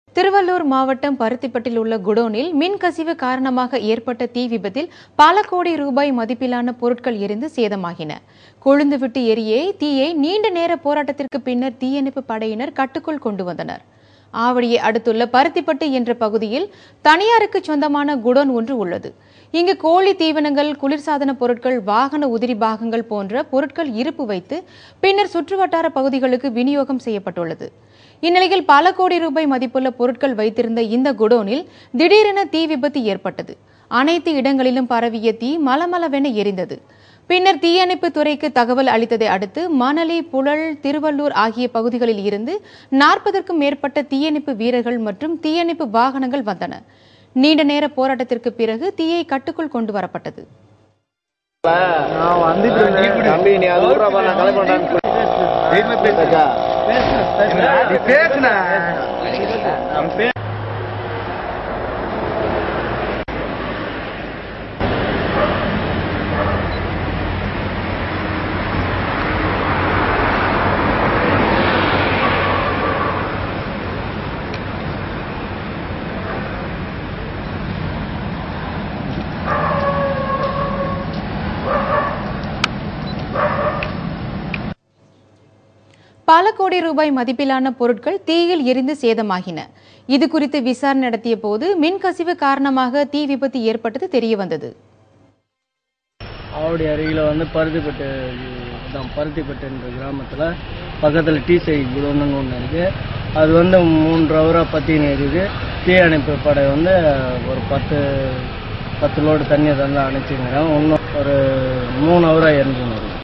திருவள்ளூர் மாவட்டம் பருத்திப்பட்டில் உள்ள குடோனில் மின்கசிவு காரணமாக ஏற்பட்ட தீ விபத்தில் பல கோடி ரூபாய் மதிப்பிலான பொருட்கள் எரிந்து சேதமாகின. கொழுந்துவிட்டு எரிய தீயை நீண்ட நேர போராட்டத்திற்கு பின்னர் தீயணைப்பு படையினர் கட்டுக்குள் கொண்டு வந்தனர். ஆவடியை அடுத்துள்ள பருத்திப்பட்டு என்ற பகுதியில் தனியாருக்கு சொந்தமான குடோன் ஒன்று உள்ளது. இங்கு கோழி தீவனங்கள், குளிர்சாதன பொருட்கள், வாகன உதிரி பாகங்கள் போன்ற பொருட்கள் இருப்பு வைத்து பின்னர் சுற்றுவட்டார பகுதிகளுக்கு விநியோகம் செய்யப்பட்டுள்ளது. இந்நிலையில் பல கோடி ரூபாய் மதிப்புள்ள பொருட்கள் வைத்திருந்த இந்த குடோனில் திடீரென தீ விபத்து ஏற்பட்டது. அனைத்து இடங்களிலும் பரவிய தீ மலமளவென எரிந்தது. பின்னர் தீயணைப்பு துறைக்கு தகவல் அளித்ததை அடுத்து மணலி, புழல், திருவள்ளூர் ஆகிய பகுதிகளில் இருந்து 40க்கும் மேற்பட்ட தீயணைப்பு வீரர்கள் மற்றும் தீயணைப்பு வாகனங்கள் வந்தன. நீண்ட நேர போராட்டத்திற்கு பிறகு தீயை கட்டுக்குள் கொண்டு வரப்பட்டது. பல கோடி ரூபாய் மதிப்பிலான பொருட்கள் தீயில் எரிந்து சேதமாகின. இது குறித்து விசாரணை நடத்திய போது மின்கசிவு காரணமாக தீ விபத்து ஏற்பட்டது தெரியவந்தது. ஆவடி அருகில் பருத்திப்பட்டு என்ற கிராமத்தில் பக்கத்தில் டீசை குடோனுங்க ஒன்று இருக்குது. அது 3 ஹவராக பற்றின்னு இருக்குது. தீயணைப்பு படை ஒரு 10 லோடு தண்ணியை அணைச்சிங்கிறாங்க. இன்னும் ஒரு 3 ஹவராக எரிஞ்சுன்னு இருக்குது.